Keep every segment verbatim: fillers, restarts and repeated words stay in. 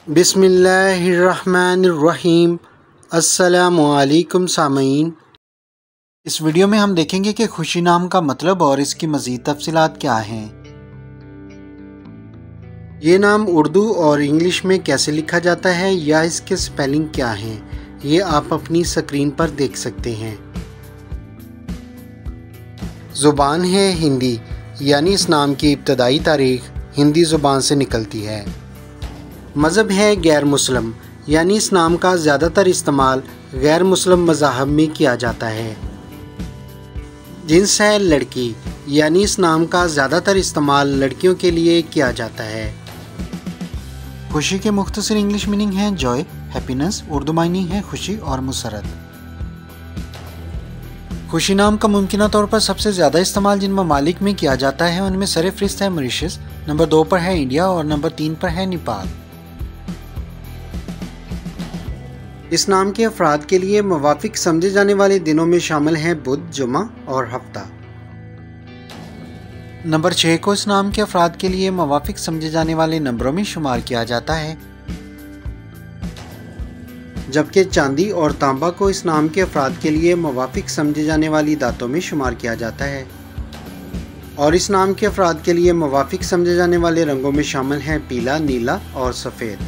बिस्मिल्लाहिर्रहमानिर्रहीम। अस्सलामुअलैकुम सामीन। इस वीडियो में हम देखेंगे कि खुशी नाम का मतलब और इसकी मज़ीद तफसीलात क्या हैं। ये नाम उर्दू और इंग्लिश में कैसे लिखा जाता है या इसके स्पेलिंग क्या हैं, ये आप अपनी स्क्रीन पर देख सकते हैं। ज़ुबान है हिंदी, यानी इस नाम की इब्तदाई तारीख हिंदी ज़ुबान से निकलती है। मज़हब है गैर मुस्लिम, यानी इस नाम का ज़्यादातर इस्तेमाल गैर मुस्लिम मज़ाहब में किया जाता है। जिन्स है लड़की, यानी इस नाम का ज़्यादातर इस्तेमाल लड़कियों के लिए किया जाता है। खुशी के मुख्तसर इंग्लिश मीनिंग हैं जॉय, हैप्पीनेस। उर्दू मायनी है खुशी और मुसरत। खुशी नाम का मुमकिना तौर पर सबसे ज़्यादा इस्तेमाल जिन ममालिक में किया जाता है उनमें सरफ़हरिस्त है मॉरिशस, नंबर दो पर है इंडिया और नंबर तीन पर है नेपाल। इस नाम के अफराद के लिए मुवाफिक समझे जाने वाले दिनों में शामिल हैं बुध, जुमा और हफ्ता। नंबर छः को इस नाम के अफराद के लिए मुवाफिक समझे जाने वाले नंबरों में शुमार किया जाता है, जबकि चांदी और तांबा को इस नाम के अफराद के लिए मुवाफिक समझे जाने वाली दातों में शुमार किया जाता है। और इस नाम के अफराद के लिए मुवाफिक समझे जाने वाले रंगों में शामिल हैं पीला, नीला और सफ़ेद।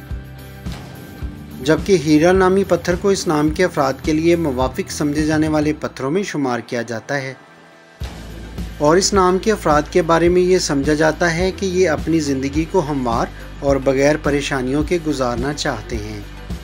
जबकि हीरा नामी पत्थर को इस नाम के अफराद के लिए मुवाफिक समझे जाने वाले पत्थरों में शुमार किया जाता है। और इस नाम के अफराद के बारे में ये समझा जाता है कि ये अपनी ज़िंदगी को हमवार और बग़ैर परेशानियों के गुजारना चाहते हैं।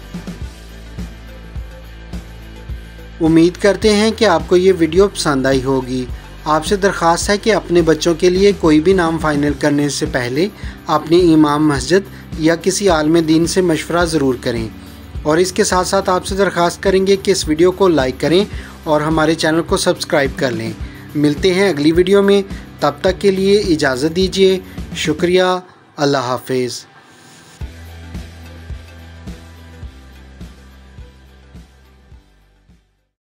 उम्मीद करते हैं कि आपको ये वीडियो पसंद आई होगी। आपसे दरख्वास्त है कि अपने बच्चों के लिए कोई भी नाम फ़ाइनल करने से पहले अपने इमाम मस्जिद या किसी आलिम दीन से मशवरा ज़रूर करें। और इसके साथ साथ आपसे दरख्वास्त करेंगे कि इस वीडियो को लाइक करें और हमारे चैनल को सब्सक्राइब कर लें। मिलते हैं अगली वीडियो में, तब तक के लिए इजाज़त दीजिए। शुक्रिया। अल्लाह हाफ़िज़।